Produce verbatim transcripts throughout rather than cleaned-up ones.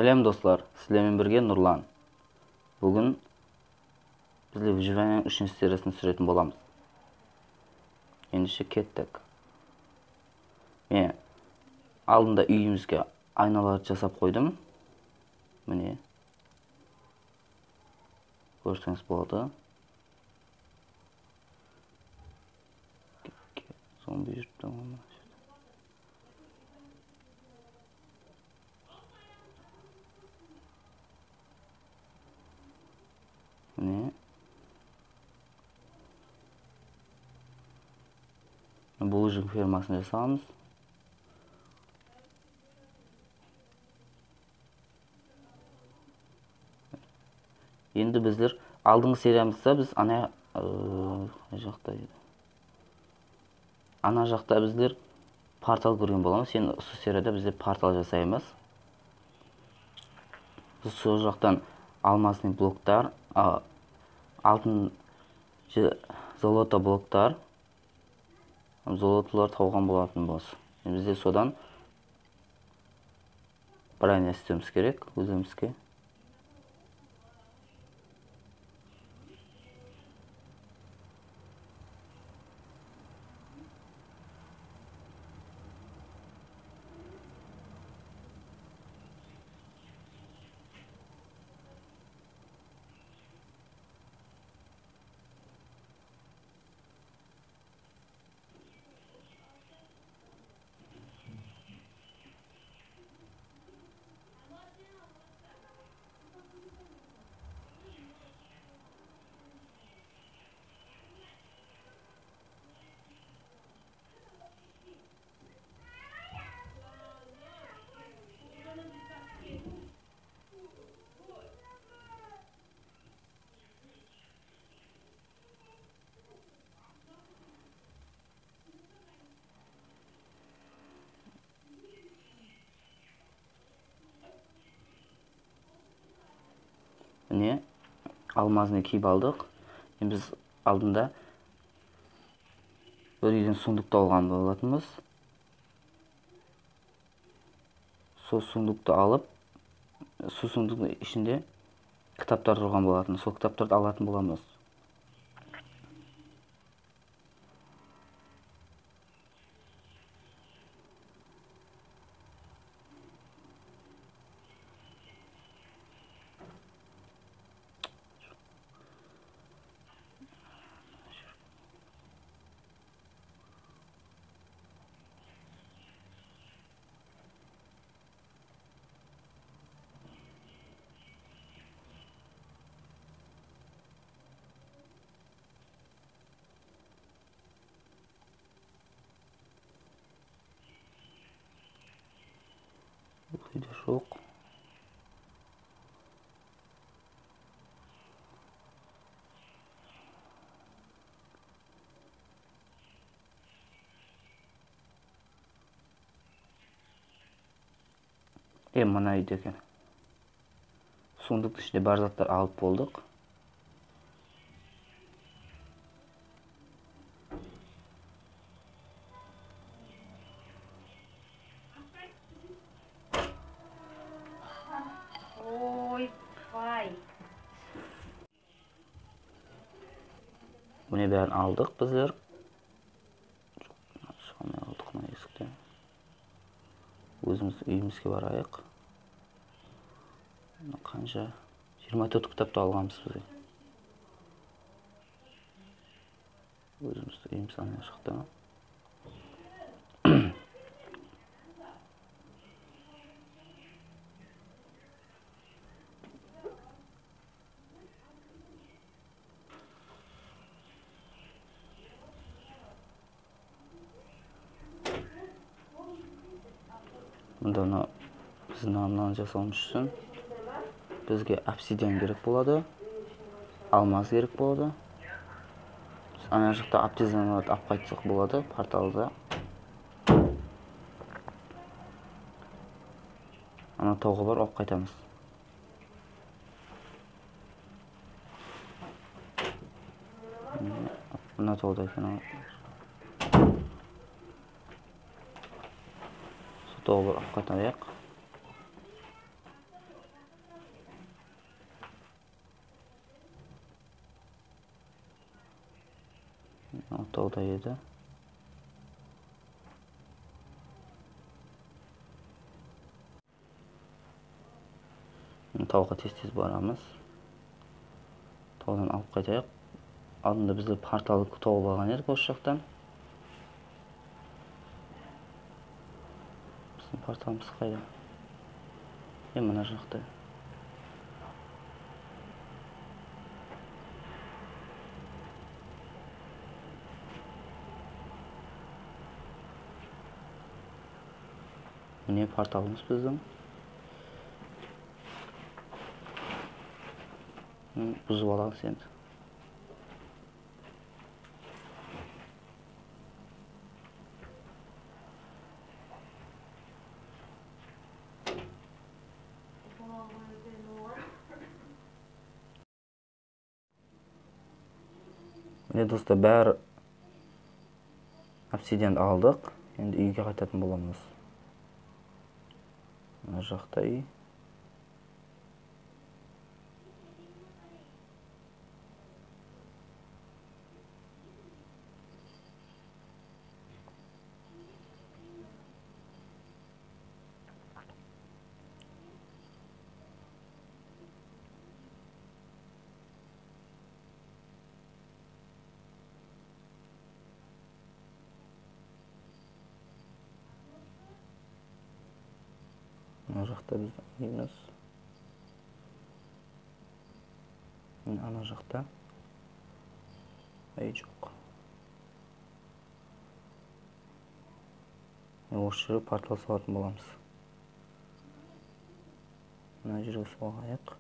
Сәлем достар, сіздермен бірге Нұрлан. Бүгін бізде выживаниенің үшінші сериясын түсіретін боламыз. Ендеше кеттік. Мен алдында үйімізге айналарды жасап қойдым. Міне. Көрсеңіз болады. Зомби жүріп тұрмын. Міне. Бұл жүн фермасын жасамыз. Енді біздер алдыңғы сериямызда біз ана жақта еді. Ана жақта біздер портал көрген боламыз. Енді осы серияда біздер портал жасаймыз. Біз сол жақтан алмасный блоктар, алтын золото блоктар, золотылар тауған болатын болыз. Бізде содан броня істеуіміз керек өзімізге. Міне, алмазны киіп алдық. Біз алдында бір үйден сундукты алған болатынбыз. Сол сундукты алып, сол сундуктың ішінде кітаптар тұрған болатын. Сол кітаптарды алатын боламыз. Үйде жоқ. Е, мына үйде екен. Сундуктың ішінде бар заттар алып болдық. Бұны бәрін алдық біздер. Шығамай алдық мына есіктен. Өзіміз үйімізге барайық. Қанша? жиырма төрт кітапты алғанбыз бізге. Өзіміз үйіміз ана жақта. Мұнда біздің ананы жасауымыз үшін бізге обсидиан керек болады, алмаз керек болады. Ана жақта обсидианды алып қайтсақ болады порталда. Ана тауға бар, алып қайтамыз. Мына тауда екен. Сол тауға бар, алып қайтайық. тоқтауда еді. Тауға тез-тез барамыз. Таудан алып қайтайық. Алдында бізде портал тауып алған едік осы жақтан. Біздің порталымыз қайда? Е, мына жақта. Міне порталымыз біздің. Бұзып аламыз енді. Міне достар, бәрі обсидианды алдық. Енді үйге қайтатын боламыз. Мына жақта үй. Ана жақта біздің үйіміз. Ана жақта үй жоқ. Осы жерге портал салатын боламыз. Мына жерге салайық.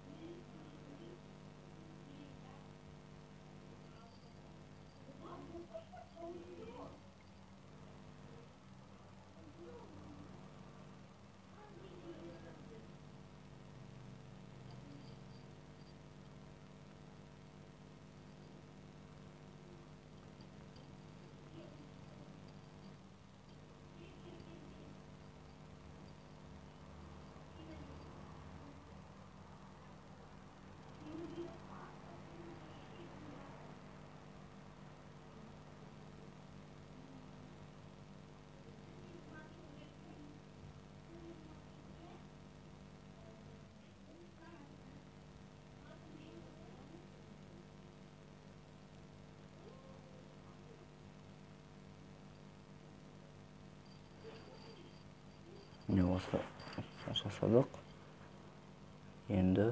Міне осы жасадық. Енді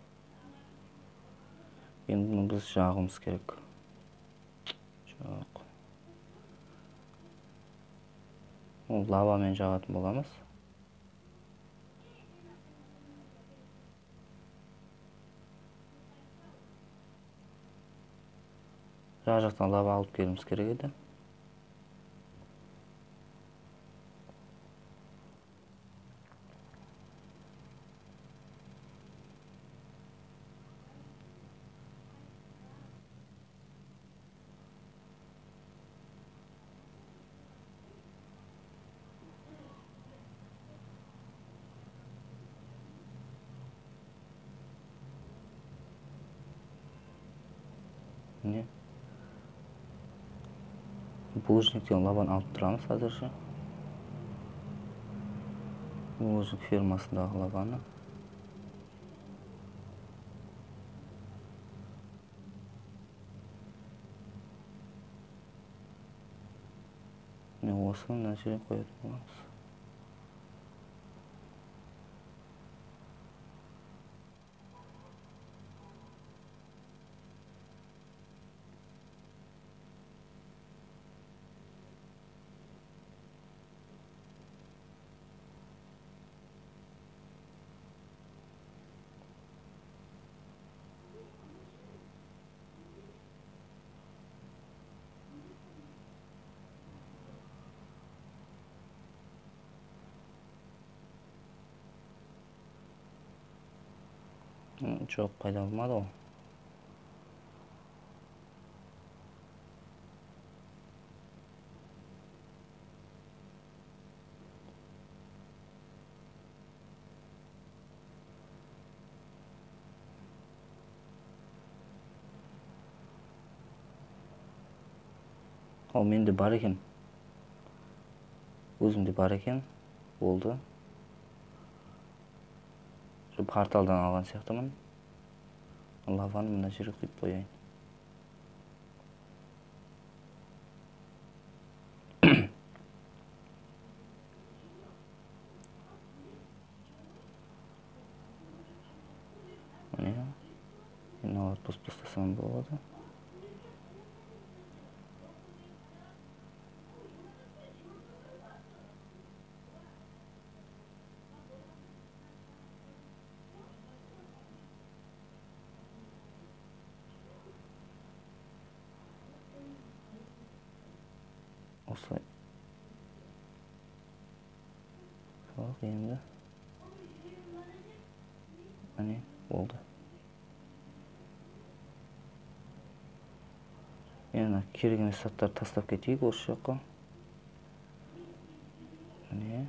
енді біз жағымыз керек. Жоқ. Ол лавамен жағатын боламыз. Жақ жақтан лава алып келуіміз керек еді. Міне булыжниктен лаваны алып тұрамыз қазірше. Булыжник фирмасындағы лаваны. Міне осыны мына жерге қоятын боламыз. Жоқ, пайда болмады ол. Ал менде бар екен. Өзімде бар екен. Болды. Порталдан алған сияқтымын. Лаваны мына жерге құйып қояйын. Міне. Мыналарды тосып тастасам болады. Осылай. Салақ енді. Міне, болды. Енді керек емес заттарды тастап кетейік осы жаққа. Міне.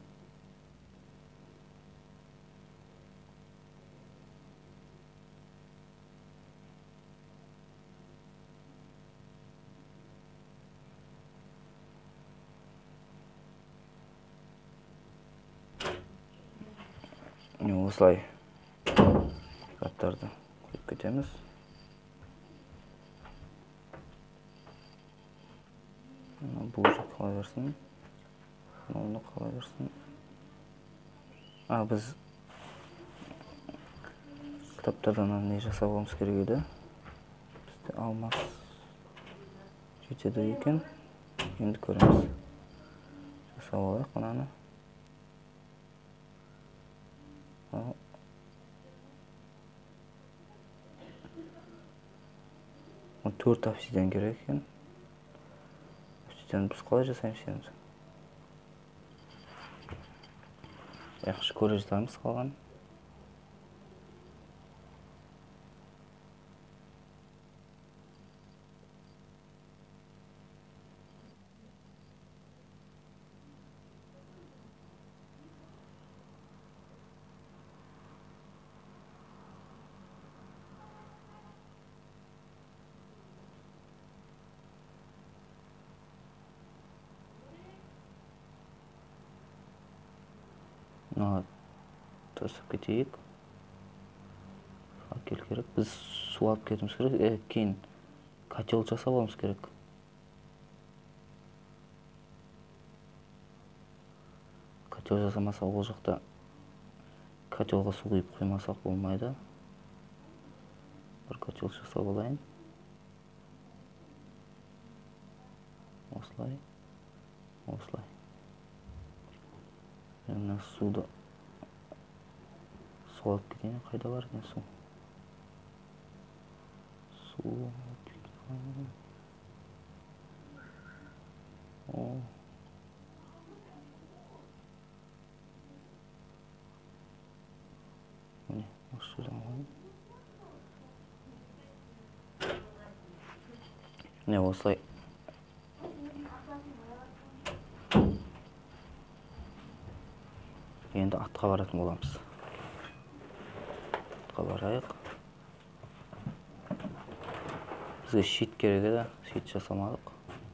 Осылай заттарды қойып кетеміз. Бұл жақ қала берсін. Оны қала берсін. А, біз кітаптардан не жасап аламыз керек еді. Бізде алмас жетеді екен. Енді көреміз. Жасап алайық мынаны. төрт обсидиан керек екен. Обсидиан біз қалай жасаймыз енді? Yaxshi көре жатармыз қалған. Мына тосып кетейік. Факел керек. Біз су алып кетіміз керек. Кейін котел жасап аламыз керек. Котел жасамасақ ол жақта котелға су құйып қоймасақ болмайды. Бір котел жасап алайын. Осылай. Осылай. Мына суды су алып кетейін. Қайда бар екен су? Су алып кетейін. О. Міне, осы жерден алайын. Міне, осылай. Енді атқа баратын боламыз. Атқа барайық. Бізге щит керек еді, щит жасамадық.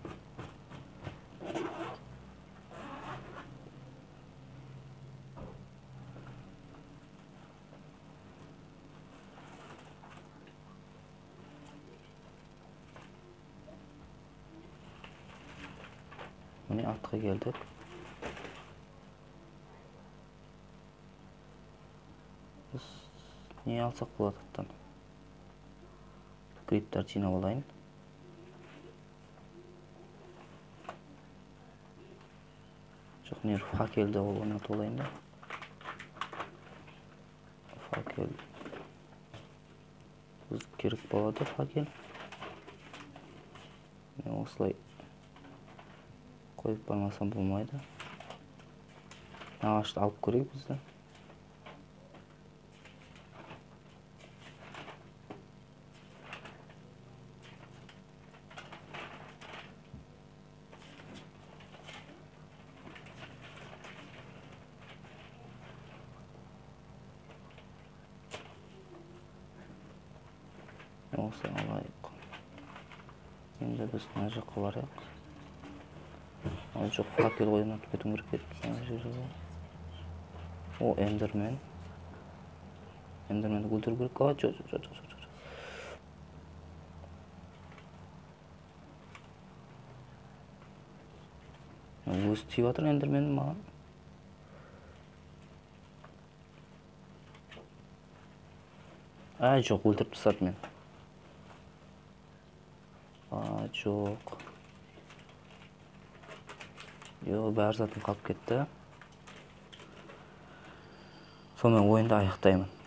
Міне атқа келдік. Біз не алсақ болады аттан? Криптар жинап алайын. Жоқ, не факелді ойнатып алайын да. Факел. Біз керек болады факел. Мен осылай қойып бармасам болмайды. Ағашты алып көрейік бізді. Осылай алайық. Енді біз мына жаққа барайық. Ал жоқ, факел ойнатып кетуім керек еді. О, эндермен. Эндерменді өлтіру керек. А, жоқ, жоқ, жоқ, жоқ, жоқ. Өзі тиіп жатыр эндерменім маған. А, жоқ, өлтіріп тастады мен. А, жоқ. Йо, бәрі затым қалып кетті. Сонымен ойынды аяқтаймын.